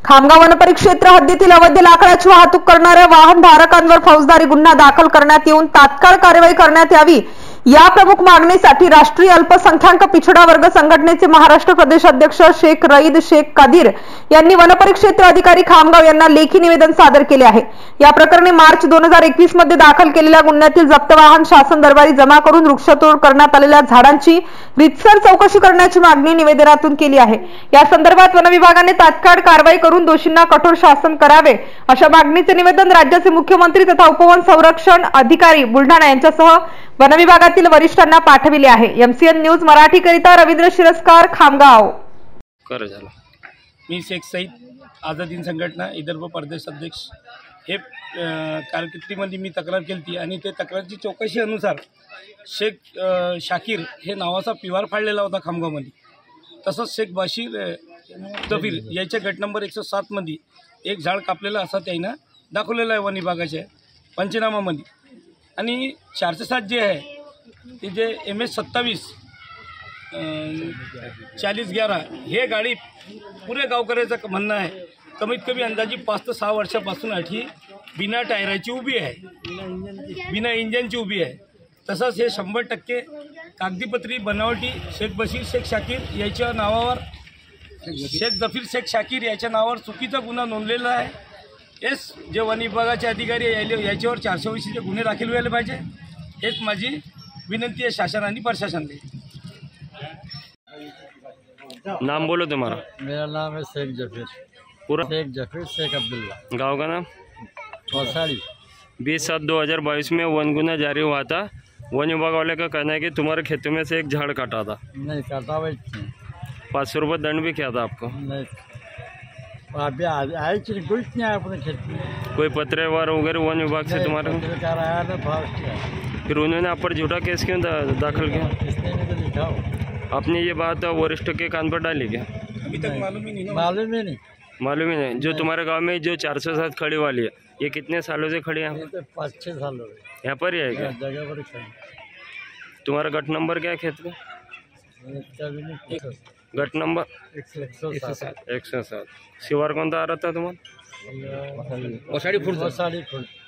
खामगाव वनपरिक्षेत्र हद्दीतील अवैध लाकडाची वाहतूक करणाऱ्या वाहन धारकांवर फौजदारी गुन्हा दाखल करण्यात येऊन तात्काळ कारवाई करण्यात यावी या प्रमुख मागणीसाठी राष्ट्रीय अल्पसंख्याक पिछडा वर्ग संघटनेचे महाराष्ट्र प्रदेश अध्यक्ष शेख रईद शेख कादिर यांनी वनपरिक्षेत्र अधिकारी खामगाव यांना लेखी निवेदन सादर केले आहे। या प्रकरणी मार्च 2021 मध्ये दाखल केलेल्या गुन्ह्यातील जप्त वाहन शासन दरबारी जमा करून वृक्षतोड करण्यात आलेल्या झाडांची रीतसर चौकशी करण्याची मागणी निवेदनातून केली आहे। या संदर्भात वन विभागाने तात्काळ कारवाई करून दोषींना कठोर शासन करावे अशा मागणीचे निवेदन राज्याचे मुख्यमंत्री तथा उपवन संरक्षण अधिकारी बुलढाणा यांच्यासह वन विभागातील वरिष्ठांना पाठविले आहे। एमसीएन न्यूज मराठी करिता रवींद्र शिरस्कार, खामगाव। मी शेख सईद आझाद हिंद संघटना विदर्भ प्रदेश अध्यक्ष हे कारकिर्दीमध्ये मी तक्रार केली आणि ते तक्रारची चौकशी अनुसार शेख शाकीर हे नावाचा पिवार फाडलेला होता खामगावमध्ये। तसंच शेख बाशीर जफीर याच्या गट नंबर 107 मध्ये एक झाड कापलेलं असा त्यांना दाखवलेला आहे वन विभागाच्या पंचनामामध्ये। आणि 407 जे आहे ते जे MS27 4011 हे गाडी पुरे गावकऱ्याचं म्हणणं आहे कमीत कमी अंदाजी 5 ते 6 वर्षापासून ही बिना टायराची उभी आहे, बिना इंजनची उभी आहे। तसंच हे 100% कागदीपत्री बनावटी शेख बशीर शेख शाकीर याच्या नावावर शेख जफीर शेख शाकीर याच्या नावावर चुकीचा गुन्हा नोंदलेला आहे। हेच जे वन विभागाचे अधिकारी याच्यावर 420चे गुन्हे दाखल व्हायला पाहिजे, हेच माझी विनंती आहे शासन आणि प्रशासनाला। नाम बोलो तुम्हारा। मेरा नाम है शेख जफीर, पूरा शेख जफीर शेख अब्दुल्ला। गांव का नाम वसाड़ी। 20/7/2022 में वन गुना जारी हुआ था। वन विभाग वाले का कहना है कि तुम्हारे खेतों में से एक झाड़ काटा था। नहीं काटा भाई, 500 रुपये दंड भी किया था आपको। नहीं अभी आई चीज कुछ नहीं आया अपने खेत में। कोई पत्र वगैरह वन विभाग से तुम्हारे पत्रकार आया ना फास्ट, फिर उन्होंने आप पर झूठा केस क्यों दाखिल किया? किसने नहीं तो लिखा हो। आपने ये बात वरिष्ठ के कान पर डाली क्या? अभी तक मालूम ही नहीं। मालूम ही नहीं। मालूम ही नहीं। जो तुम्हारे गांव में जो 407 खड़ी वाली है ये कितने सालों से खड़ी है? ये तो 5-6 साल हो गए यहाँ पर ही है क्या? जगह पर खड़ी। तुम्हारा गट नंबर क्या है खेत का? गट नंबर 107। 107। शिवार कौन सा आ रहा था तुम्हारा? वसाड़ी खुर्द।